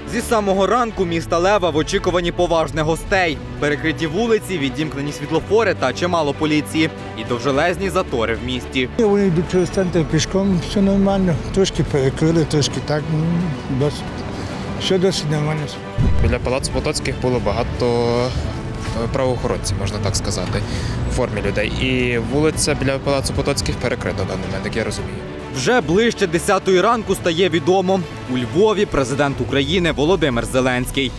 Зі самого ранку міста Лева в очікуванні поважних гостей. Перекриті вулиці, відімкнені світлофори та чимало поліції. І довжелезні затори в місті. Вони йдуть через центр пішком, все нормально. Трошки перекрили, трошки так, все досить нормально. Біля Палацу Потоцьких було багато правоохоронців, можна так сказати, в формі людей. І вулиця біля Палацу Потоцьких перекрита в даний момент, як я розумію. Вже ближче 10-ї ранку стає відомо. У Львові президент України Володимир Зеленський.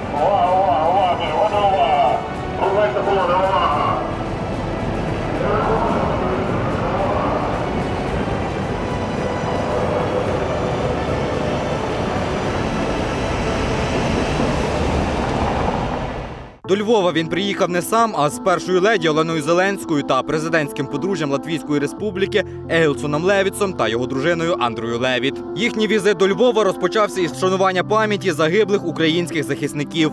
До Львова він приїхав не сам, а з першою леді Оленою Зеленською та президентським подружжям Латвійської Республіки Егілсоном Левітсом та його дружиною Андрою Левіт. Їхній візит до Львова розпочався із вшанування пам'яті загиблих українських захисників.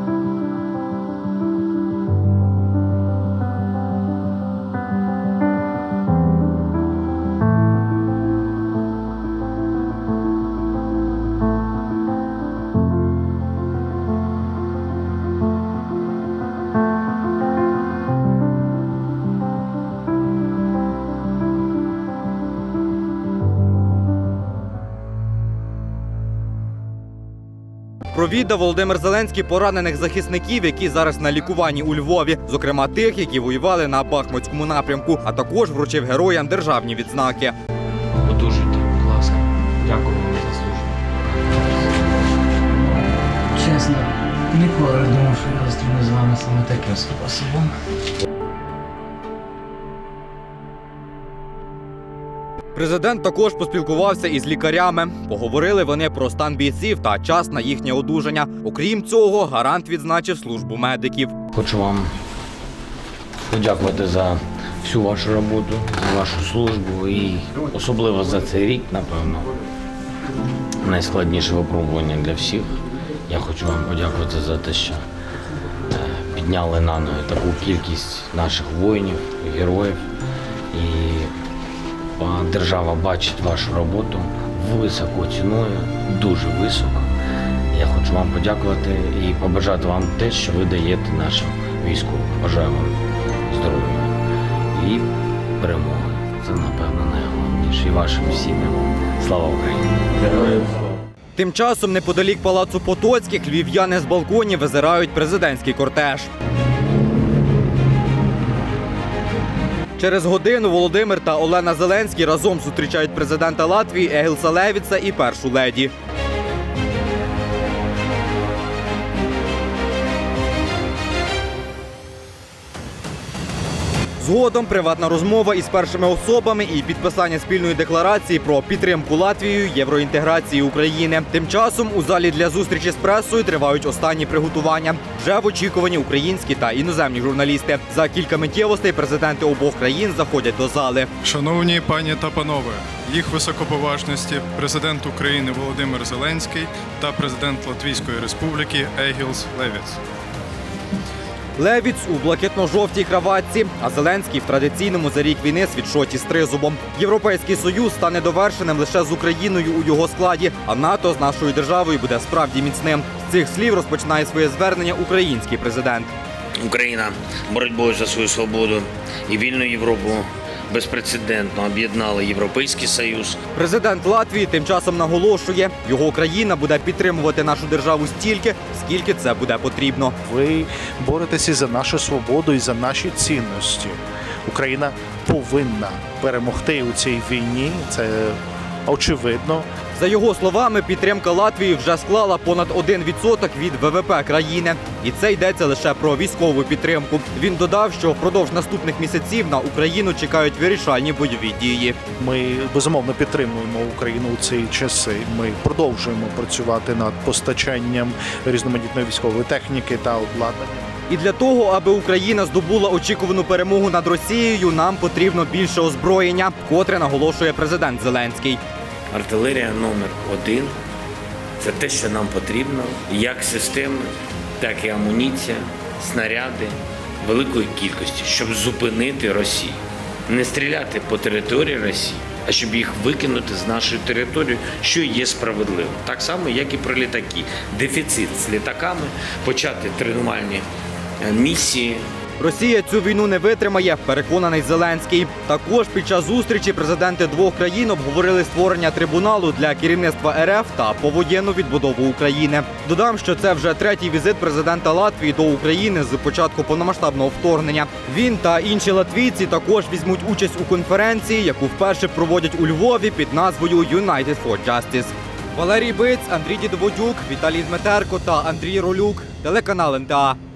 Провідав Володимир Зеленський поранених захисників, які зараз на лікуванні у Львові, зокрема тих, які воювали на Бахмутському напрямку, а також вручив героям державні відзнаки. Одужуйте, будь ласка. Дякую вам за службу. Чесно, ніколи не думав, що я зустріну з вами саме таким способом. Президент також поспілкувався із лікарями. Поговорили вони про стан бійців та час на їхнє одужання. Окрім цього, гарант відзначив службу медиків. Хочу вам подякувати за всю вашу роботу, за вашу службу і особливо за цей рік, напевно, найскладніше випробування для всіх. Я хочу вам подякувати за те, що підняли на ноги таку кількість наших воїнів, героїв. І держава бачить вашу роботу високо ціною, дуже високо. Я хочу вам подякувати і побажати вам те, що ви даєте нашим військовим. Бажаю вам здоров'я і перемоги. Це, напевно, найголовніше. І вашим сім'ям. Слава Україні! Героям слава! Тим часом неподалік Палацу Потоцьких львів'яни з балконів визирають президентський кортеж. Через годину Володимир та Олена Зеленський разом зустрічають президента Латвії Егілса Левітса і першу леді. Згодом приватна розмова із першими особами і підписання спільної декларації про підтримку Латвією євроінтеграції України. Тим часом у залі для зустрічі з пресою тривають останні приготування. Вже в очікуванні українські та іноземні журналісти. За кілька миттєвостей президенти обох країн заходять до зали. Шановні пані та панове, їх високоповажності президент України Володимир Зеленський та президент Латвійської Республіки Егілс Левітс. Левітс у блакитно-жовтій краватці, а Зеленський в традиційному за рік війни світшоті з тризубом. Європейський Союз стане довершеним лише з Україною у його складі, а НАТО з нашою державою буде справді міцним. З цих слів розпочинає своє звернення український президент. Україна боротьбою за свою свободу і вільну Європу безпрецедентно об'єднали Європейський Союз. Президент Латвії тим часом наголошує, його країна буде підтримувати нашу державу стільки, скільки це буде потрібно. Ви боретеся за нашу свободу і за наші цінності. Україна повинна перемогти у цій війні, це очевидно. За його словами, підтримка Латвії вже склала понад 1% від ВВП країни. І це йдеться лише про військову підтримку. Він додав, що впродовж наступних місяців на Україну чекають вирішальні бойові дії. Ми, безумовно, підтримуємо Україну у ці часи. Ми продовжуємо працювати над постачанням різноманітної військової техніки та обладнання. І для того, аби Україна здобула очікувану перемогу над Росією, нам потрібно більше озброєння, котре наголошує президент Зеленський. Артилерія номер 1 – це те, що нам потрібно, як системи, так і амуніція, снаряди великої кількості, щоб зупинити Росію. Не стріляти по території Росії, а щоб їх викинути з нашої території, що є справедливо. Так само, як і про літаки. Дефіцит з літаками, почати тренувальні місії. Росія цю війну не витримає, переконаний Зеленський. Також під час зустрічі президенти двох країн обговорили створення трибуналу для керівництва РФ та повоєнну відбудову України. Додам, що це вже третій візит президента Латвії до України з початку повномасштабного вторгнення. Він та інші латвійці також візьмуть участь у конференції, яку вперше проводять у Львові під назвою «United for Justice». Валерій Биць, Андрій Дідоводюк, Віталій Дмитерко та Андрій Ролюк. Телеканал НТА.